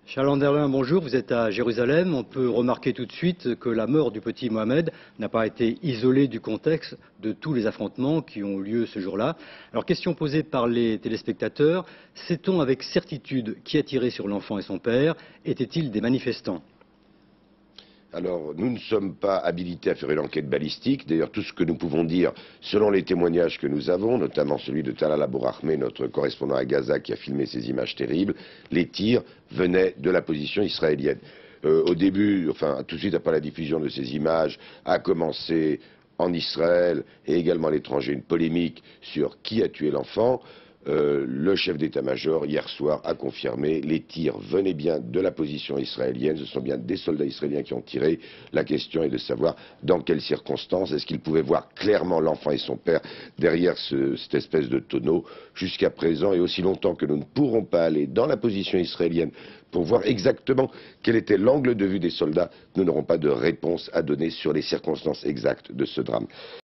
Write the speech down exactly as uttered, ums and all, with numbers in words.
Charles Anderlin, bonjour, vous êtes à Jérusalem. On peut remarquer tout de suite que la mort du petit Mohamed n'a pas été isolée du contexte de tous les affrontements qui ont lieu ce jour-là. Alors, question posée par les téléspectateurs, sait-on avec certitude qui a tiré sur l'enfant et son père? Étaient-ils des manifestants? Alors, nous ne sommes pas habilités à faire une enquête balistique. D'ailleurs, tout ce que nous pouvons dire, selon les témoignages que nous avons, notamment celui de Talal Abourahmé, notre correspondant à Gaza, qui a filmé ces images terribles, les tirs venaient de la position israélienne. Euh, au début, enfin, tout de suite après la diffusion de ces images, a commencé en Israël et également à l'étranger une polémique sur qui a tué l'enfant. Euh, le chef d'état-major, hier soir, a confirmé les tirs venaient bien de la position israélienne, ce sont bien des soldats israéliens qui ont tiré. La question est de savoir dans quelles circonstances, est-ce qu'ils pouvaient voir clairement l'enfant et son père derrière ce, cette espèce de tonneau. Jusqu'à présent, et aussi longtemps que nous ne pourrons pas aller dans la position israélienne pour voir exactement quel était l'angle de vue des soldats, nous n'aurons pas de réponse à donner sur les circonstances exactes de ce drame.